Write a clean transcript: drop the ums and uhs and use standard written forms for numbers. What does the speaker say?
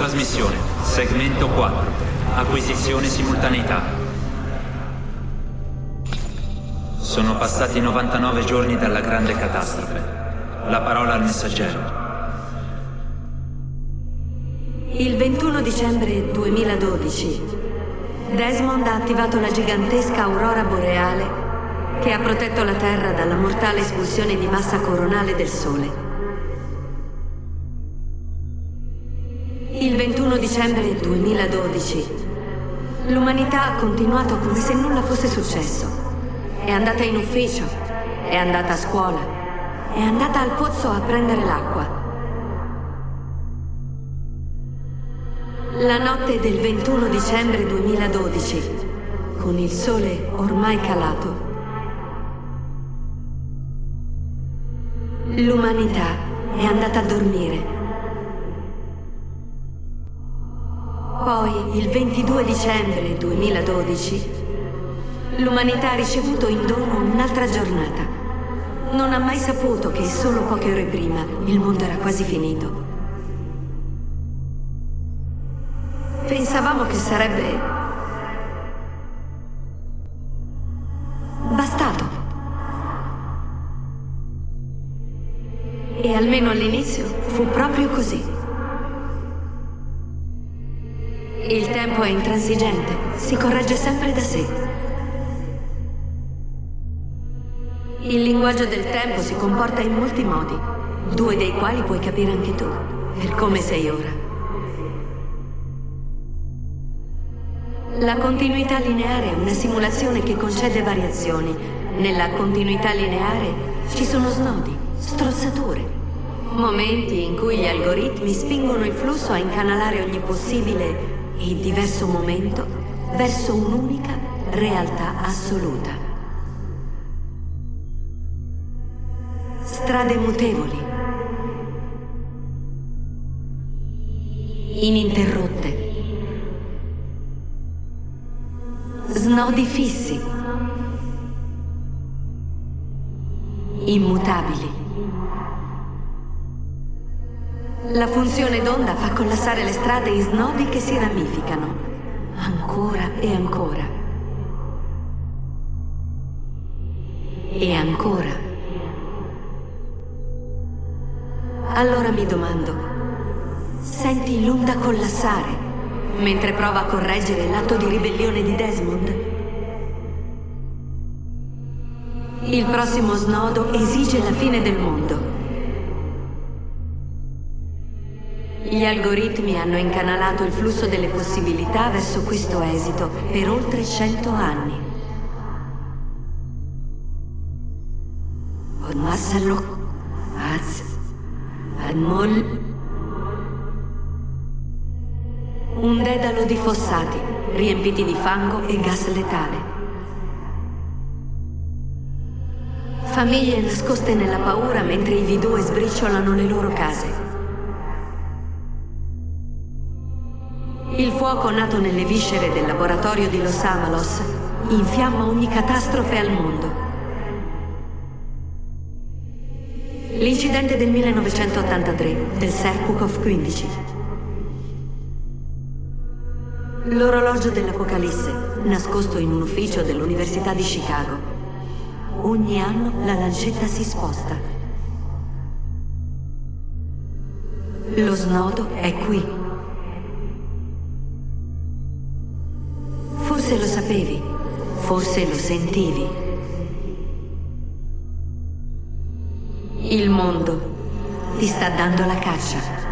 trasmissione. Segmento 4. Acquisizione simultaneità. Sono passati 99 giorni dalla grande catastrofe. La parola al messaggero. Il 21 dicembre 2012, Desmond ha attivato la gigantesca aurora boreale che ha protetto la Terra dalla mortale espulsione di massa coronale del Sole. Il 21 dicembre 2012, l'umanità ha continuato come se nulla fosse successo. È andata in ufficio, è andata a scuola, è andata al pozzo a prendere l'acqua. La notte del 21 dicembre 2012, con il sole ormai calato, l'umanità è andata a dormire. Poi, il 22 dicembre 2012, l'umanità ha ricevuto in dono un'altra giornata. Non ha mai saputo che solo poche ore prima il mondo era quasi finito. Pensavamo che sarebbe bastato. E almeno all'inizio fu proprio così. Il tempo è intransigente, si corregge sempre da sé. Il linguaggio del tempo si comporta in molti modi, 2 dei quali puoi capire anche tu, per come sei ora. La continuità lineare è una simulazione che concede variazioni. Nella continuità lineare ci sono snodi, strozzature, momenti in cui gli algoritmi spingono il flusso a incanalare ogni possibile e diverso momento verso un'unica realtà assoluta. Strade mutevoli, ininterrotte, snodi fissi, immutabili. La funzione d'onda fa collassare le strade in snodi che si ramificano, ancora e ancora. E ancora. Allora mi domando, senti l'onda collassare mentre prova a correggere l'atto di ribellione di Desmond? Il prossimo snodo esige la fine del mondo. Gli algoritmi hanno incanalato il flusso delle possibilità verso questo esito per oltre 100 anni. Un dedalo di fossati, riempiti di fango e gas letale. Famiglie nascoste nella paura mentre i V2 sbriciolano le loro case. Il fuoco nato nelle viscere del laboratorio di Los Alamos infiamma ogni catastrofe al mondo. L'incidente del 1983 del Serpukhov 15. L'orologio dell'Apocalisse, nascosto in un ufficio dell'Università di Chicago. Ogni anno la lancetta si sposta. Lo snodo è qui. Forse lo sapevi, forse lo sentivi. Il mondo ti sta dando la caccia.